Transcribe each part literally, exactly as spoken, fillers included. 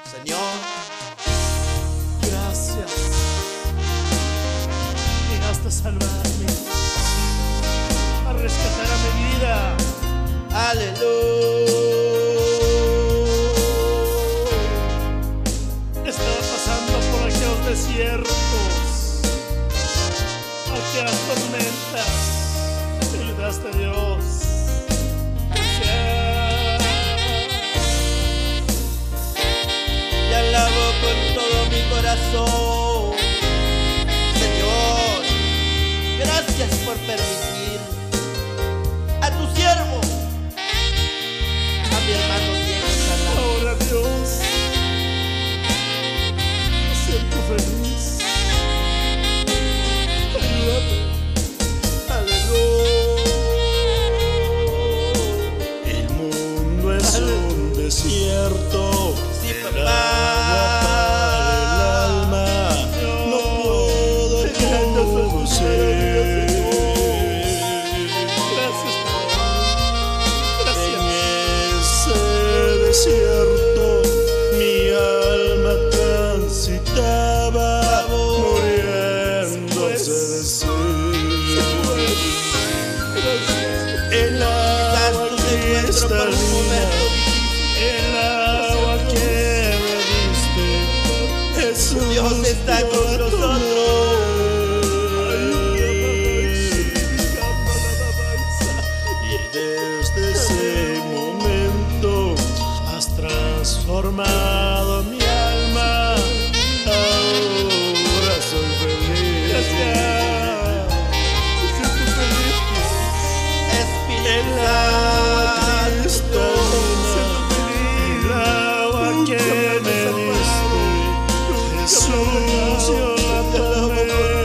Señor, gracias. Llegaste a salvarme, a rescatar a mi vida. Aleluya. Estaba pasando por aquellos desiertos, aquellas tormentas. Te ayudaste, Dios. Te alabo con todo mi corazón, Señor. Gracias por permitir a tu siervo, a mi hermano Diego sanar. Ahora, Dios, me siento feliz. Ayúdame. Aleluya. El mundo es Aleluya. un desierto. Sí, el papá. agua para el alma. No puedo conocer. Gracias, En ese desierto mi alma transitaba, muriéndose de sed. El agua cristalina, el agua que me diste, Jesús, Dios está con nosotros. Y desde ese momento has transformado mi alma. Ahora soy feliz. El agua cristalina, el agua que me diste, Jesús, yo la tomé.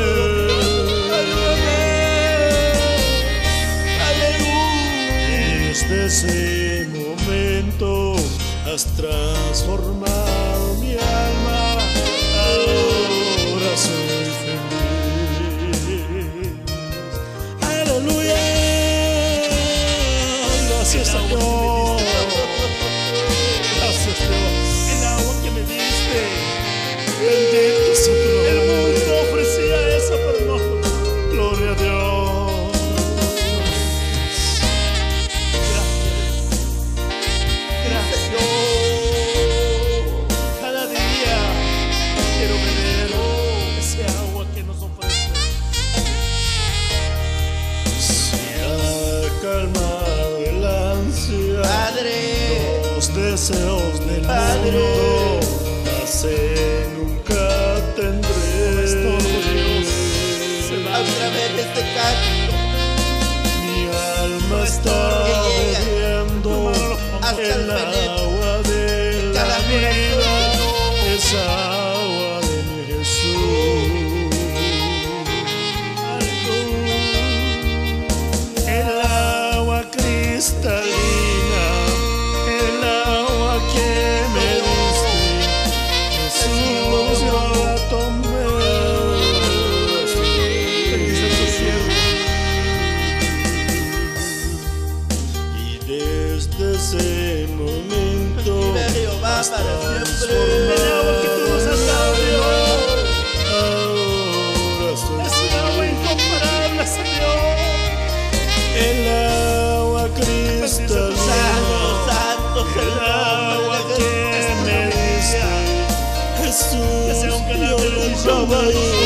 Desde ese momento has transformado mi alma. Ahora soy feliz. Aleluya. Gracias, Señor. Gracias, Dios. El agua que me diste, bendito sea tu nombre. El mundo ofrecía eso, pero no. Gloria a Dios. Gracias. Gracias. Cada día quiero beber ese agua que nos ofrece. Se ha calmado el ansia, Padre, los deseos del Padre. mundo, mas nunca tendré. No estorbo, Dios. Se va otra vez este canto. Mi alma está Que llega. bebiendo Hasta el el veneno. agua de la Cada vida, corazón. esa agua de mi Jesús. El agua cristalina, el agua que me diste, Jesús, yo la tomé. Bendice tu siervo. Y desde ese momento Vive Jehová has para siempre. transformado El agua que tú nos has dado, Dios. Ahora soy Es un agua incomparable, Señor. el agua Bendice tu santo, cristalina, santo, el agua que me diste, Que sea Jesús, un canal yo de nunca bendición. voy a